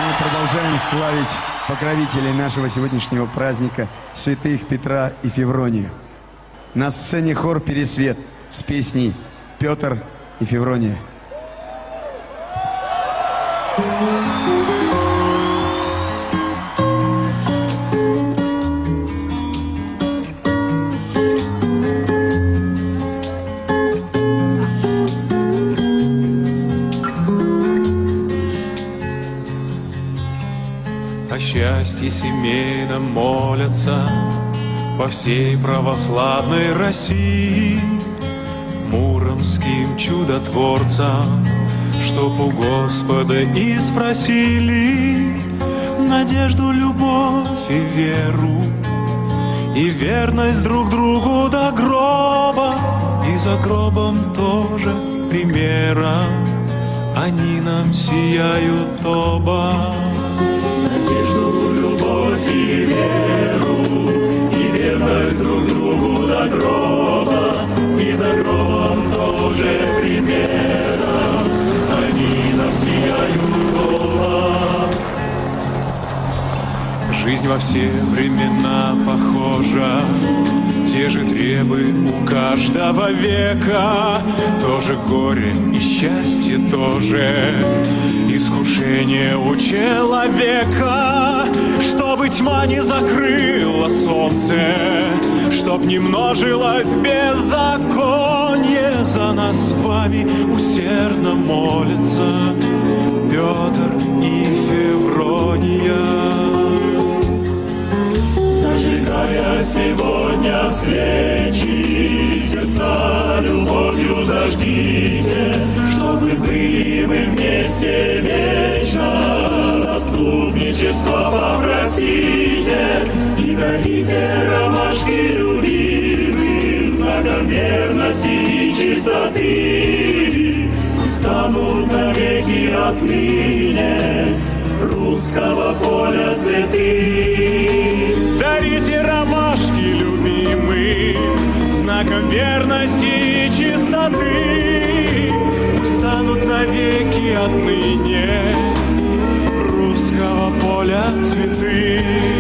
Мы продолжаем славить покровителей нашего сегодняшнего праздника, святых Петра и Февронию. На сцене хор «Пересвет» с песней «Петр и Феврония». О счастье семейном молятся по всей православной России муромским чудотворцам, чтоб у Господа и спросили надежду, любовь и веру, и верность друг другу до гроба, и за гробом тоже примера они нам сияют оба. Надежду, любовь и веру, и верность друг другу до гроба, и за гробом тоже примером они нам сияют оба. Жизнь во все времена похожа, те же требы у каждого века, тоже горе и счастье тоже, искушение у человека, чтобы тьма не закрыла солнце, чтоб не множилось беззаконие. За нас с вами усердно молятся Петр и Феврония. Зажигая сегодня свечи, сердца любовью зажгите, чтобы были мы вместе вечно. Заступничество попросите и дарите ромашки любимым, знаком верности и чистоты. Пусть станут навеки отныне русского поля цветы. Дарите ромашки любимые, знаком верности и чистоты. Пусть станут навеки отныне русского поля цветы.